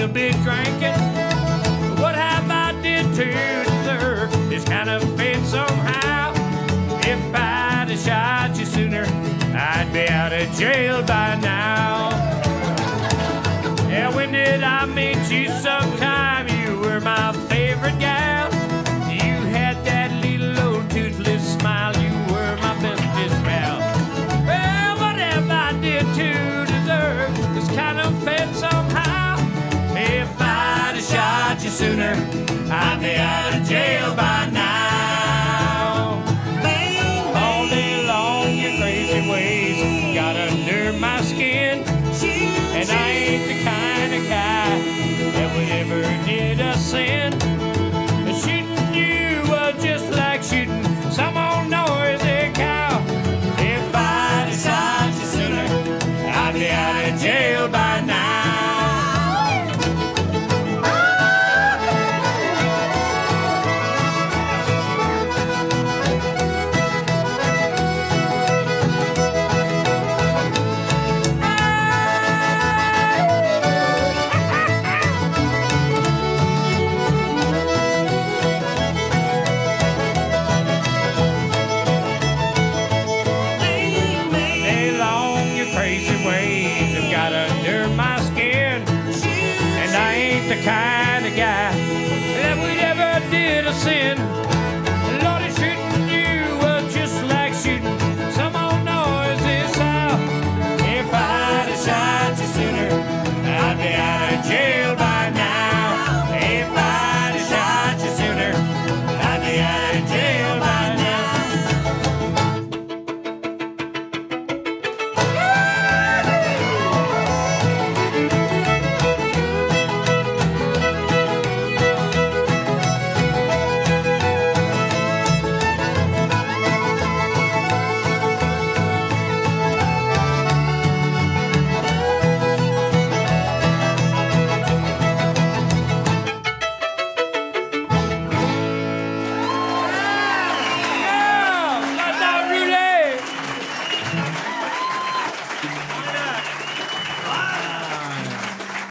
little bit drinking. What have I did to deserve this kind of fate somehow? If I'd have shot you sooner, I'd be out of jail by now. Yeah, when did I meet you? Sometime you were my favorite gal. You had that little old toothless smile. You were my bestest pal. Well, what have I did to deserve this kind of fate somehow? If I'd have shot you sooner, I'd be out of jail by now. All day long, your crazy ways got under my skin, and I ain't the kind of guy that would ever did a sin. But shooting you was just like shooting some old noisy cow. If I'd have shot you sooner, I'd be out of jail by now. Crazy ways have got under my skin, and I ain't the kind